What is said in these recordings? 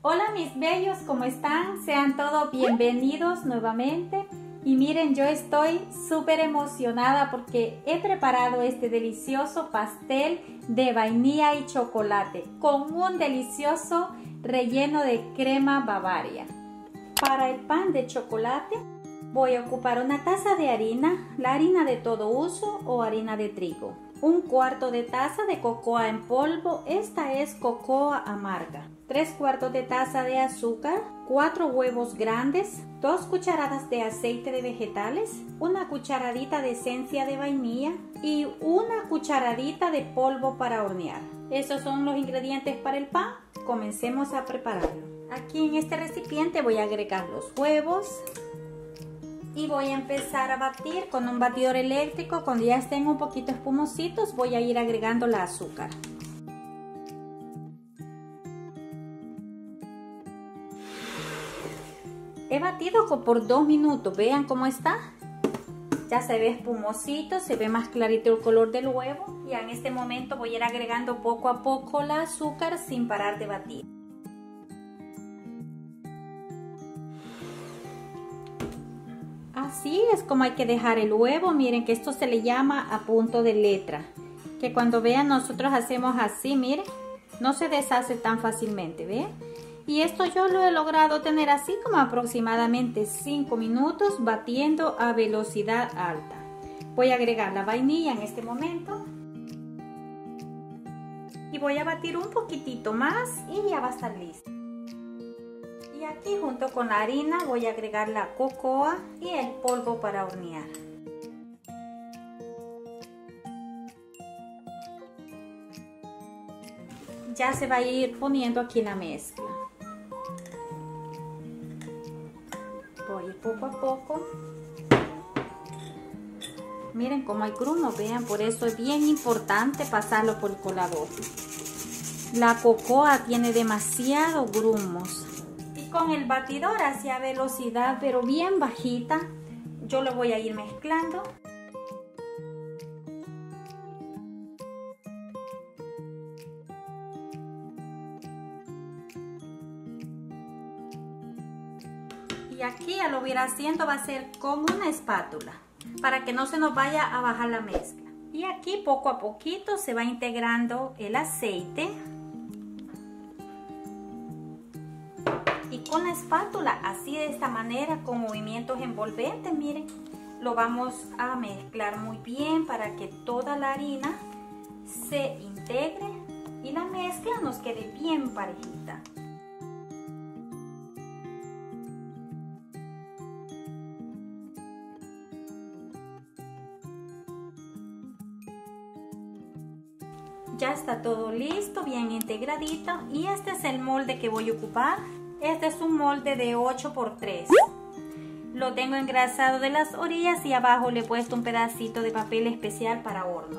Hola mis bellos, ¿cómo están? Sean todos bienvenidos nuevamente. Y miren, yo estoy súper emocionada porque he preparado este delicioso pastel de vainilla y chocolate con un delicioso relleno de crema Bavaria. Para el pan de chocolate voy a ocupar una taza de harina, la harina de todo uso o harina de trigo. Un cuarto de taza de cocoa en polvo, esta es cocoa amarga. 3/4 de taza de azúcar, 4 huevos grandes, 2 cucharadas de aceite de vegetales, una cucharadita de esencia de vainilla y una cucharadita de polvo para hornear. Estos son los ingredientes para el pan. Comencemos a prepararlo. Aquí en este recipiente voy a agregar los huevos y voy a empezar a batir con un batidor eléctrico. Cuando ya estén un poquito espumositos voy a ir agregando la azúcar. He batido por 2 minutos, vean cómo está. Ya se ve espumosito, se ve más clarito el color del huevo. Y en este momento voy a ir agregando poco a poco la azúcar sin parar de batir. Así es como hay que dejar el huevo. Miren que esto se le llama a punto de letra. Que cuando vean nosotros hacemos así, miren, no se deshace tan fácilmente, ¿ven? Y esto yo lo he logrado tener así como aproximadamente 5 minutos batiendo a velocidad alta. Voy a agregar la vainilla en este momento. Y voy a batir un poquitito más y ya va a estar listo. Y aquí junto con la harina voy a agregar la cocoa y el polvo para hornear. Ya se va a ir poniendo aquí la mezcla. Voy poco a poco. Miren cómo hay grumos, vean, por eso es bien importante pasarlo por el colador. La cocoa tiene demasiados grumos. Y con el batidor hacia velocidad pero bien bajita, yo lo voy a ir mezclando. Y aquí ya lo voy a ir haciendo, va a ser con una espátula para que no se nos vaya a bajar la mezcla. Y aquí poco a poquito se va integrando el aceite. Y con la espátula, así de esta manera, con movimientos envolventes, miren, lo vamos a mezclar muy bien para que toda la harina se integre y la mezcla nos quede bien parejita. Ya está todo listo, bien integradito, y este es el molde que voy a ocupar. Este es un molde de 8×3. Lo tengo engrasado de las orillas y abajo le he puesto un pedacito de papel especial para horno.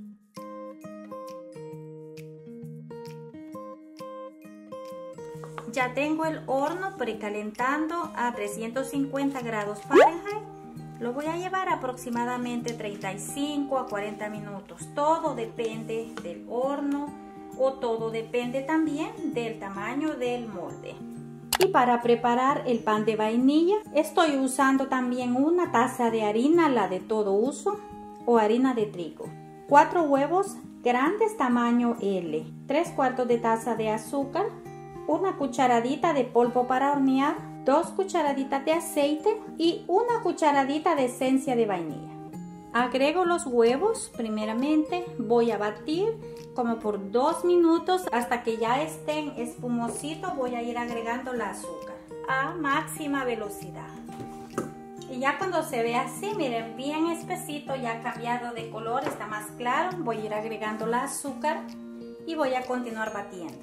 Ya tengo el horno precalentando a 350 grados Fahrenheit. Lo voy a llevar aproximadamente 35 a 40 minutos. Todo depende del horno o todo depende también del tamaño del molde. Y para preparar el pan de vainilla estoy usando también una taza de harina, la de todo uso o harina de trigo. 4 huevos grandes tamaño L, 3/4 de taza de azúcar, una cucharadita de polvo para hornear, 2 cucharaditas de aceite y una cucharadita de esencia de vainilla. Agrego los huevos, primeramente voy a batir como por 2 minutos hasta que ya estén espumositos. Voy a ir agregando el azúcar a máxima velocidad. Y ya cuando se ve así, miren, bien espesito, ya ha cambiado de color, está más claro, voy a ir agregando el azúcar y voy a continuar batiendo.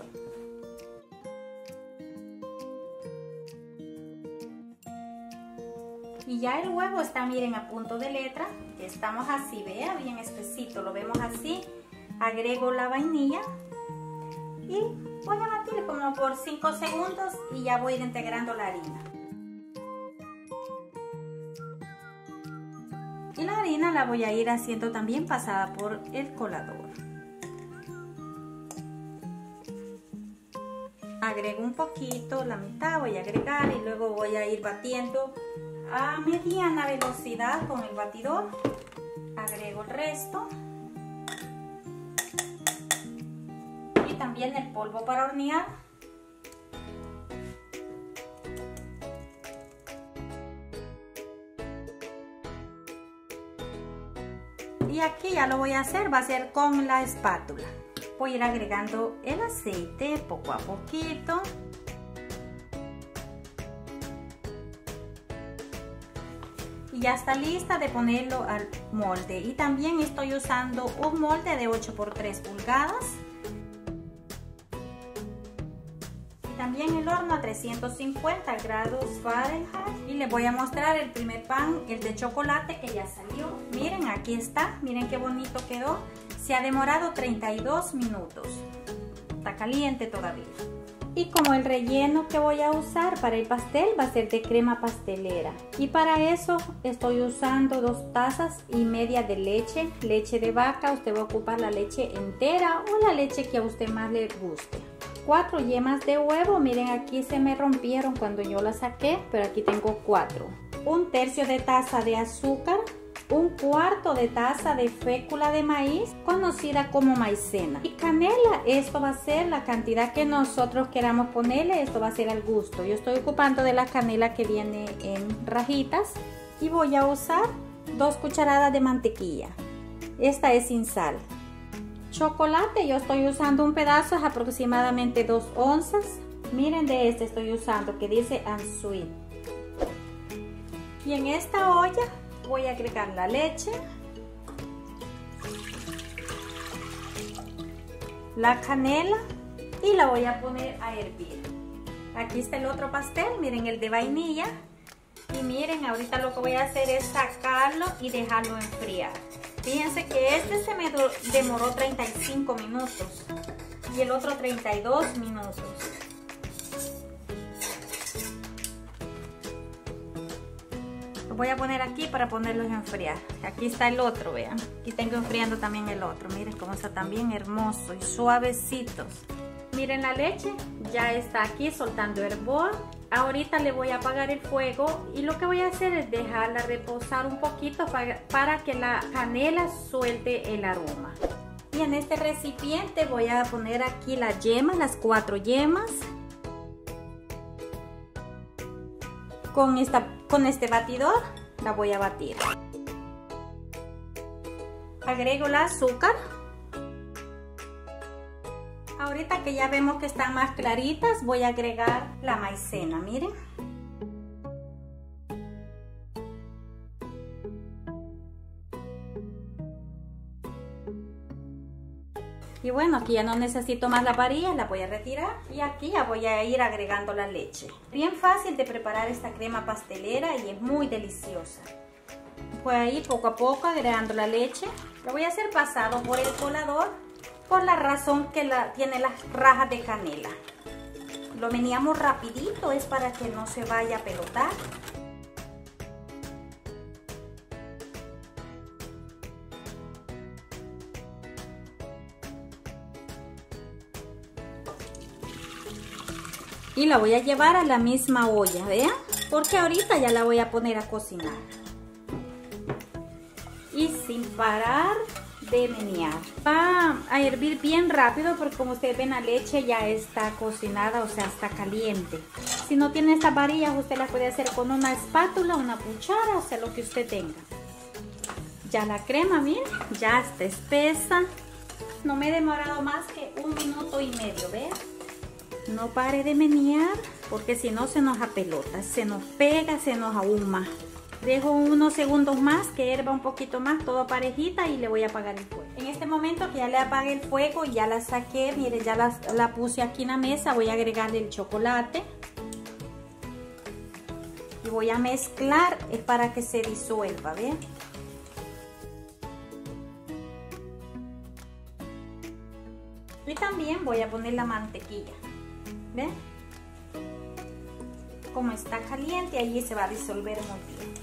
Y ya el huevo está, miren, a punto de letra. Estamos así, vea, bien espesito, lo vemos así. Agrego la vainilla y voy a batir como por 5 segundos y ya voy a ir integrando la harina. Y la harina la voy a ir haciendo también pasada por el colador. agrego un poquito, la mitad voy a agregar y luego voy a ir batiendo a mediana velocidad con el batidor. Agrego el resto y también el polvo para hornear. Y aquí ya lo voy a hacer, va a ser con la espátula. Voy a ir agregando el aceite poco a poquito. Y ya está lista de ponerlo al molde. Y también estoy usando un molde de 8 por 3 pulgadas. Y también el horno a 350 grados Fahrenheit. Y les voy a mostrar el primer pan, el de chocolate que ya salió. Miren, aquí está. Miren qué bonito quedó. Se ha demorado 32 minutos. Está caliente todavía. Y como el relleno que voy a usar para el pastel va a ser de crema pastelera. Y para eso estoy usando 2 tazas y media de leche. Leche de vaca, usted va a ocupar la leche entera o la leche que a usted más le guste. 4 yemas de huevo, miren aquí se me rompieron cuando yo las saqué, pero aquí tengo 4. 1/3 de taza de azúcar. 1/4 de taza de fécula de maíz, conocida como maicena. Y canela, esto va a ser la cantidad que nosotros queramos ponerle, esto va a ser al gusto. Yo estoy ocupando de la canela que viene en rajitas y voy a usar 2 cucharadas de mantequilla. Esta es sin sal. Chocolate, yo estoy usando un pedazo, es aproximadamente 2 onzas. Miren, de este estoy usando que dice and sweet. Y en esta olla voy a agregar la leche, la canela y la voy a poner a hervir. Aquí está el otro pastel, miren el de vainilla. Y miren, ahorita lo que voy a hacer es sacarlo y dejarlo enfriar. Fíjense que este se me demoró 35 minutos y el otro 32 minutos. Voy a poner aquí para ponerlos a enfriar. Aquí está el otro, vean. Aquí tengo enfriando también el otro. Miren cómo está también hermoso y suavecitos. Miren la leche, ya está aquí soltando hervor. Ahorita le voy a apagar el fuego y lo que voy a hacer es dejarla reposar un poquito para que la canela suelte el aroma. Y en este recipiente voy a poner aquí las yemas, las 4 yemas. Con este batidor la voy a batir. Agrego el azúcar. Ahorita que ya vemos que están más claritas, voy a agregar la maicena, miren. Y bueno, aquí ya no necesito más la varilla, la voy a retirar. Y aquí ya voy a ir agregando la leche. Bien fácil de preparar esta crema pastelera y es muy deliciosa. Voy a ir poco a poco agregando la leche. Lo voy a hacer pasado por el colador por la razón que tiene las rajas de canela. Lo meneamos rapidito, es para que no se vaya a pelotar. Y la voy a llevar a la misma olla, vean, porque ahorita ya la voy a poner a cocinar. Y sin parar de menear. Va a hervir bien rápido porque como ustedes ven la leche ya está cocinada, o sea, está caliente. Si no tiene estas varillas, usted las puede hacer con una espátula, una cuchara, o sea, lo que usted tenga. Ya la crema, miren, ya está espesa. No me he demorado más que 1 minuto y medio, vean. No pare de menear porque si no se nos apelota, se nos pega, se nos ahuma. Dejo unos segundos más que hierva un poquito más, todo parejita y le voy a apagar el fuego. En este momento que ya le apagué el fuego, ya la saqué, miren, ya la puse aquí en la mesa, voy a agregarle el chocolate. Y voy a mezclar para que se disuelva, ¿ven? Y también voy a poner la mantequilla. ¿Ven? Como está caliente, allí se va a disolver muy bien.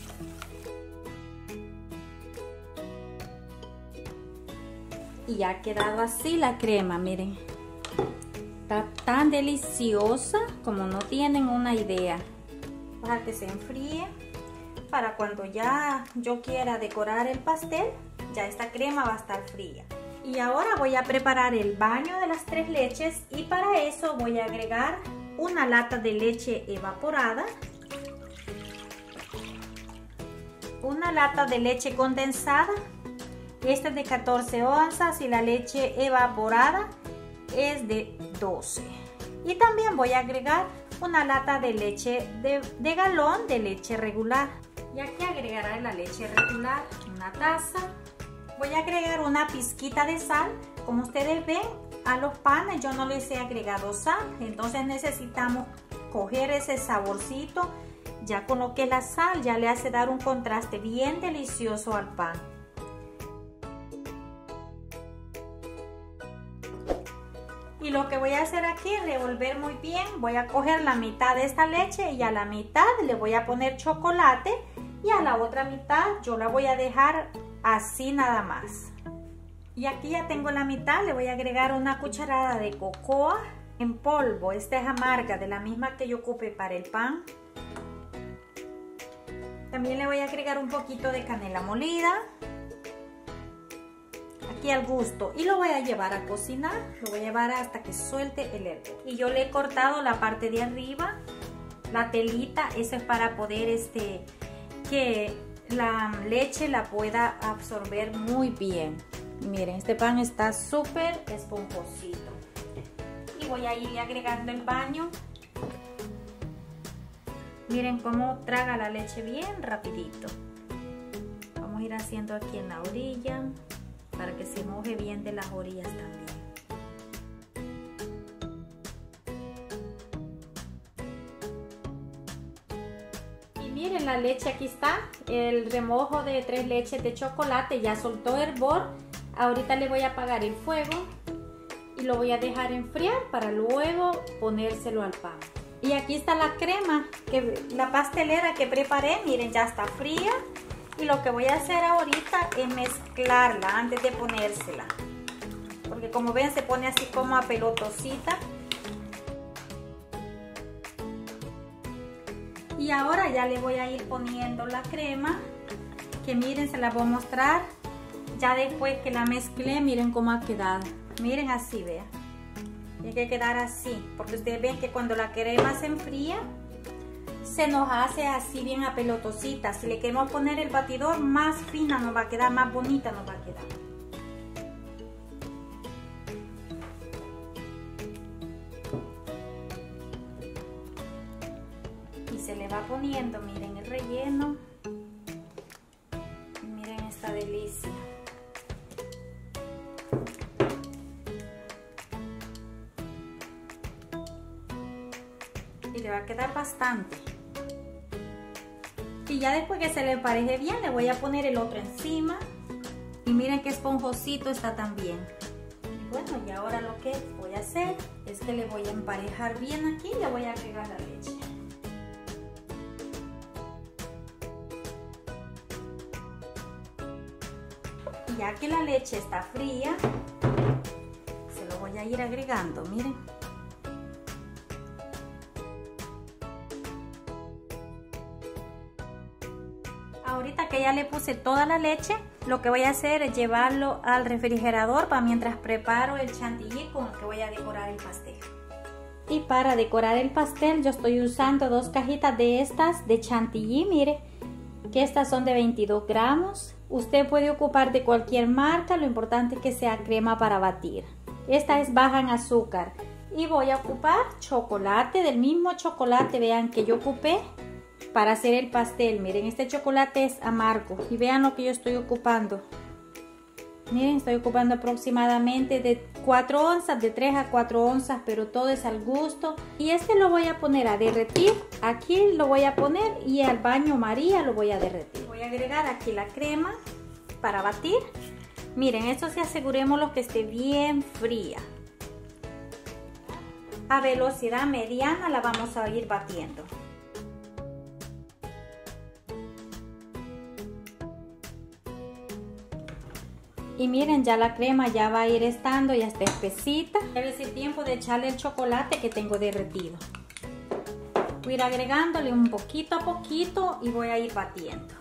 Y ya ha quedado así la crema, miren. está tan deliciosa como no tienen una idea. Voy a dejar que se enfríe para cuando ya yo quiera decorar el pastel, ya esta crema va a estar fría. Y ahora voy a preparar el baño de las 3 leches y para eso voy a agregar una lata de leche evaporada, una lata de leche condensada, esta es de 14 onzas y la leche evaporada es de 12. Y también voy a agregar una lata de leche de galón de leche regular. Y aquí agregaré la leche regular, una taza. Voy a agregar una pizquita de sal. Como ustedes ven, a los panes yo no les he agregado sal, entonces necesitamos coger ese saborcito. Ya con lo que la sal ya le hace dar un contraste bien delicioso al pan. Y lo que voy a hacer aquí es revolver muy bien. Voy a coger la mitad de esta leche y a la mitad le voy a poner chocolate y a la otra mitad yo la voy a dejar así nada más. Y aquí ya tengo la mitad, le voy a agregar una cucharada de cocoa en polvo. Esta es amarga, de la misma que yo ocupé para el pan. También le voy a agregar un poquito de canela molida. Aquí al gusto. Y lo voy a llevar a cocinar. Lo voy a llevar hasta que suelte el hervor. Y yo le he cortado la parte de arriba, la telita. Eso es para poder que la leche la pueda absorber muy bien. Miren, este pan está súper esponjosito. Y voy a ir agregando el baño. Miren cómo traga la leche bien rapidito. Vamos a ir haciendo aquí en la orilla para que se moje bien de las orillas también. Y miren, la leche aquí está. El remojo de 3 leches de chocolate ya soltó hervor. Ahorita le voy a apagar el fuego y lo voy a dejar enfriar para luego ponérselo al pan. Y aquí está la crema, la pastelera que preparé, miren, ya está fría. Y lo que voy a hacer ahorita es mezclarla antes de ponérsela. Porque como ven se pone así como apelotosita. Y ahora ya le voy a ir poniendo la crema, que miren, se la voy a mostrar. Ya después que la mezclé, miren cómo ha quedado. Miren así, vean. Tiene que quedar así, porque ustedes ven que cuando la crema se enfría, se nos hace así bien apelotosita. Si le queremos poner el batidor, más fina nos va a quedar, más bonita nos va a quedar. Y se le va poniendo, miren el relleno. Y miren esta delicia. Y le va a quedar bastante. Y ya después que se le empareje bien, le voy a poner el otro encima. Y miren qué esponjosito está también. Y bueno, y ahora lo que voy a hacer es que le voy a emparejar bien aquí y le voy a agregar la leche. Y ya que la leche está fría, se lo voy a ir agregando, miren. Ahorita que ya le puse toda la leche, lo que voy a hacer es llevarlo al refrigerador para mientras preparo el chantilly con el que voy a decorar el pastel. Y para decorar el pastel yo estoy usando 2 cajitas de estas de chantilly, mire, que estas son de 22 gramos. Usted puede ocupar de cualquier marca, lo importante es que sea crema para batir. Esta es baja en azúcar. Y voy a ocupar chocolate, del mismo chocolate, vean que yo ocupé para hacer el pastel. Miren, este chocolate es amargo y vean lo que yo estoy ocupando. Miren, estoy ocupando aproximadamente de 4 onzas, de 3 a 4 onzas, pero todo es al gusto. Y este lo voy a poner a derretir, aquí lo voy a poner y al baño María lo voy a derretir. Voy a agregar aquí la crema para batir. Miren, esto sí asegurémoslo que esté bien fría. A velocidad mediana la vamos a ir batiendo. Y miren, ya la crema ya va a ir estando, ya está espesita. Debe ser tiempo de echarle el chocolate que tengo derretido. Voy a ir agregándole un poquito a poquito y voy a ir batiendo.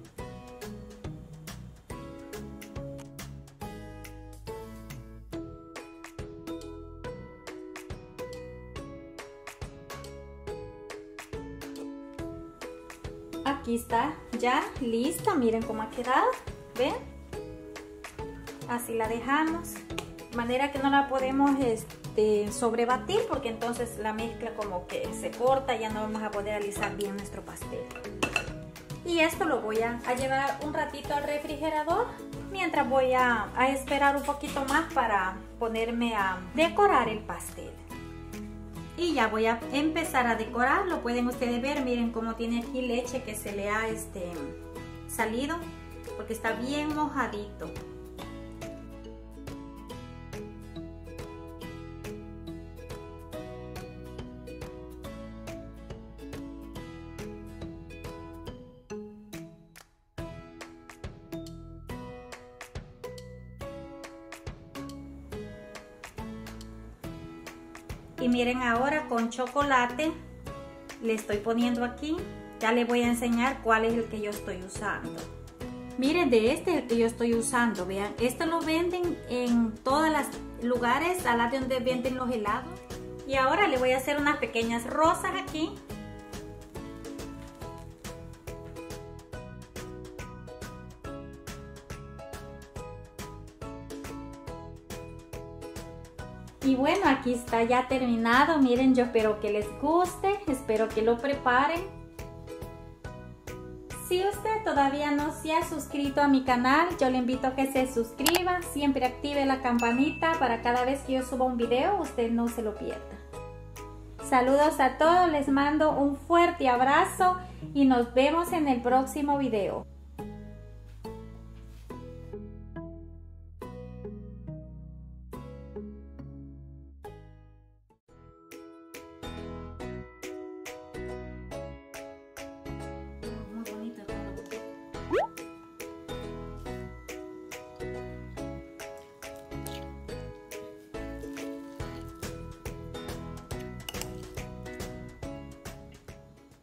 Aquí está ya lista, miren cómo ha quedado, ¿ven? Así la dejamos, de manera que no la podemos sobrebatir, porque entonces la mezcla como que se corta, ya no vamos a poder alisar bien nuestro pastel. Y esto lo voy a llevar un ratito al refrigerador, mientras voy a esperar un poquito más para ponerme a decorar el pastel. Y ya voy a empezar a decorarlo. Pueden ustedes ver, miren cómo tiene aquí leche que se le ha salido, porque está bien mojadito. Y miren, ahora con chocolate le estoy poniendo aquí. Ya les voy a enseñar cuál es el que yo estoy usando. Miren, de este es el que yo estoy usando. Vean, esto lo venden en todos los lugares, a la de donde venden los helados. Y ahora le voy a hacer unas pequeñas rosas aquí. Y bueno, aquí está ya terminado. Miren, yo espero que les guste, espero que lo preparen. Si usted todavía no se ha suscrito a mi canal, yo le invito a que se suscriba. Siempre active la campanita para cada vez que yo suba un video, usted no se lo pierda. Saludos a todos, les mando un fuerte abrazo y nos vemos en el próximo video.